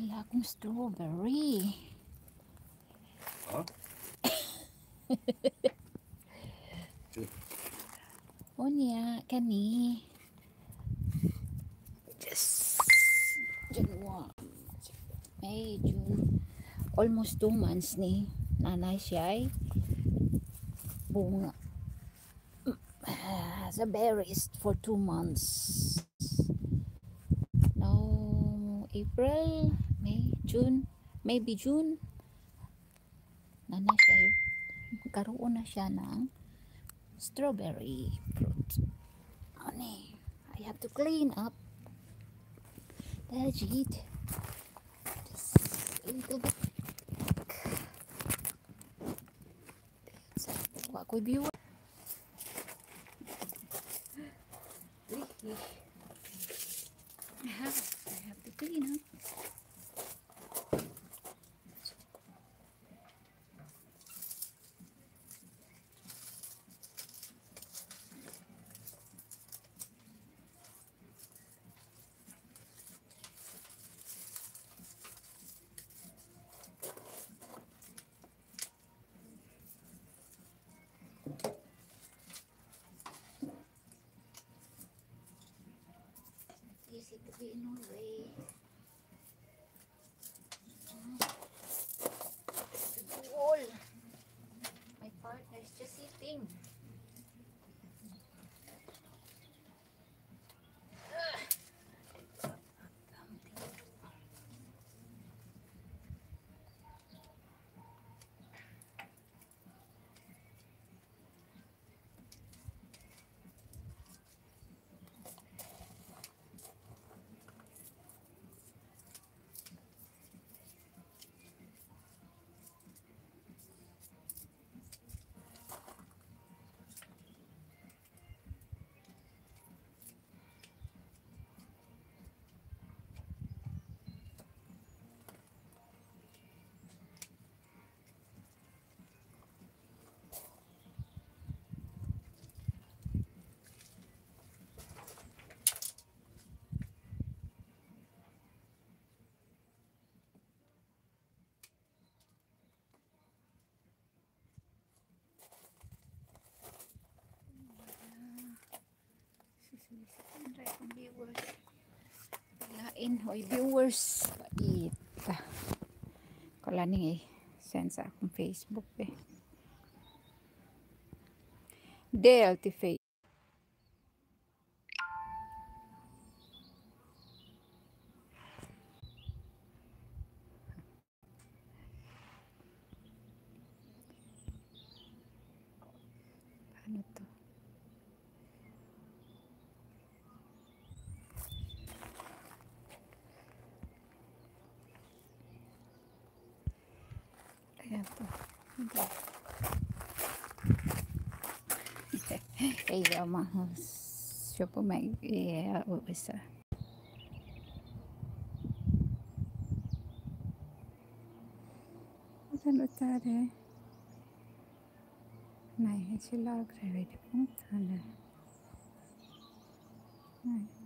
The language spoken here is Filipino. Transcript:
Wala akong strawberry. Huh? O niya, kani. Just January, May, June. Almost 2 months ni nanay siya ay bunga. The berries for 2 months. No, April, May, June, maybe June. Nanay siya, karoon na siya ng strawberry fruit. Honey, I have to clean up the sheet. Just a little bit. What could be worse? I have to clean up. Easy to be in Norway. The wall. My partner is just sitting. Lain, hoy viewers, pait. Kala ni send sa akong Facebook eh. Delty face. Ano to? Ayan to. Iya mah siapa mai iya bisa. Ano tare? Nej, jag skulle lagra Høydepunkt.